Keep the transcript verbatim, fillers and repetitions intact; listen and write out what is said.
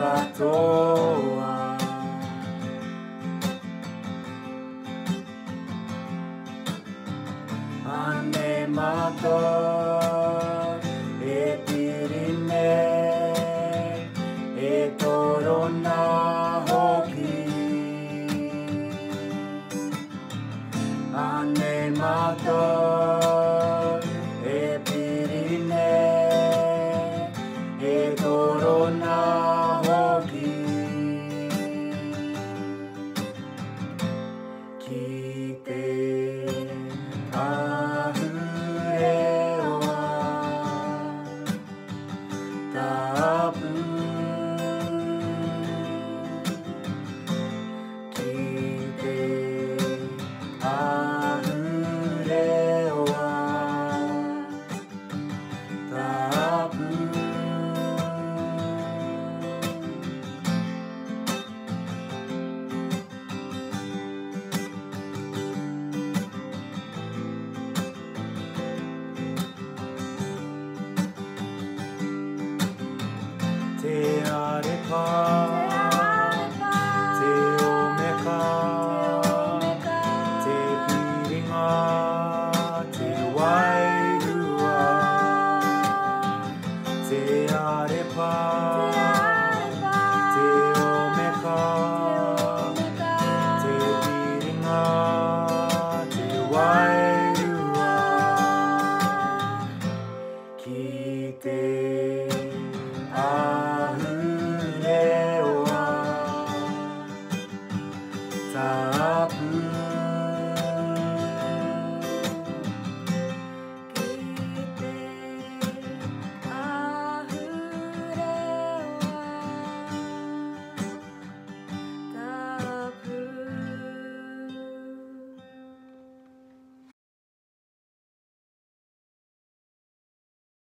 かとはane mato e pirine e torona hoki ane mato e pirine e torona hoki kite Te are pa, te ome ka, te piringa, te wairua. Te are pa, te ome ka, te piringa, te wairua. Ki te